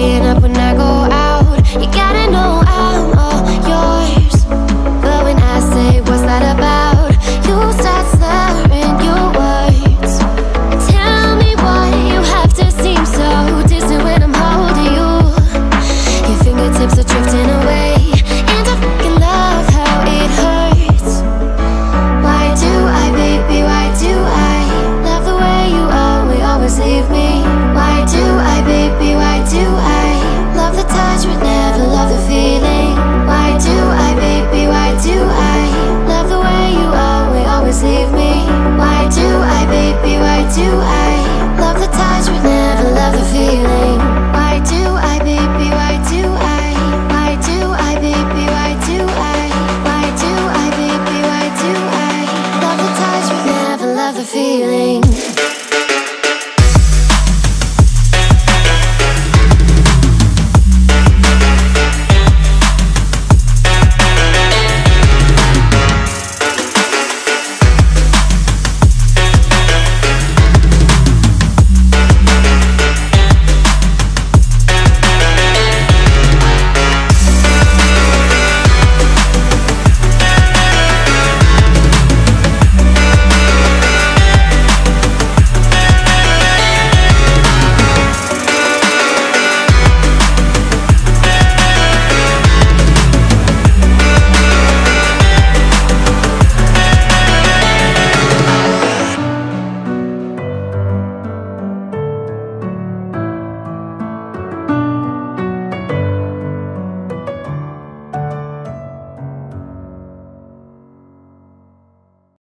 staying up when I go out. You gotta know I'm all yours. But when I say what's that about, you start slurring your words. Tell me why you have to seem so distant when I'm holding you. Your fingertips are drifting away, and I fucking love how it hurts. Why do I, baby, why do I love the way you always leave me? Why do I, baby, why do I love the touch but never love the feeling? Why do I, baby, why do I love the way you always leave me? Why do I, baby, why do I love the touch but never love the feeling? Why do I, baby, why do I? Why do I, baby, why do I? Why do I, baby, why do I love the touch but never love the feeling?